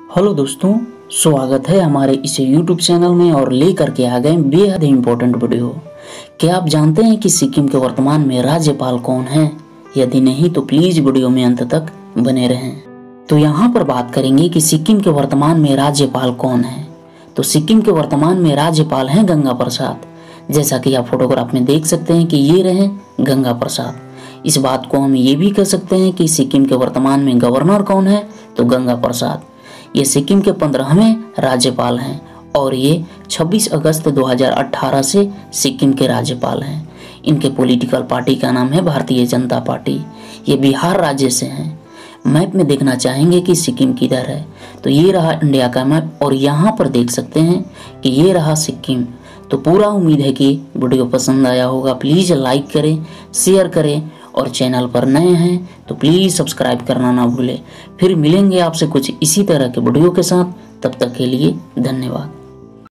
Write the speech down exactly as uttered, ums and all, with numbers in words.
Hello दोस्तों, स्वागत है हमारे इस यूट्यूब चैनल में और लेकर के आ गए बेहद इम्पोर्टेंट वीडियो। क्या आप जानते हैं कि सिक्किम के वर्तमान में राज्यपाल कौन है? यदि नहीं तो प्लीज वीडियो में अंत तक बने रहें। तो यहाँ पर बात करेंगे कि सिक्किम के वर्तमान में राज्यपाल कौन है। तो सिक्किम के वर्तमान में राज्यपाल हैं गंगा प्रसाद। जैसा कि आप फोटोग्राफ में देख सकते हैं कि ये रहे गंगा प्रसाद। इस बात को हम ये भी कह सकते हैं कि सिक्किम के वर्तमान में गवर्नर कौन है, तो गंगा प्रसाद। ये सिक्किम के पंद्रहवें राज्यपाल हैं और ये छब्बीस अगस्त दो हज़ार अठारह से सिक्किम के राज्यपाल हैं। इनके पॉलिटिकल पार्टी का नाम है भारतीय जनता पार्टी। ये बिहार राज्य से हैं। मैप में देखना चाहेंगे कि सिक्किम किधर है, तो ये रहा इंडिया का मैप और यहाँ पर देख सकते हैं कि ये रहा सिक्किम। तो पूरा उम्मीद है कि वीडियो पसंद आया होगा। प्लीज़ लाइक करें, शेयर करें और चैनल पर नए हैं तो प्लीज़ सब्सक्राइब करना ना भूलें। फिर मिलेंगे आपसे कुछ इसी तरह के वीडियो के साथ। तब तक के लिए धन्यवाद।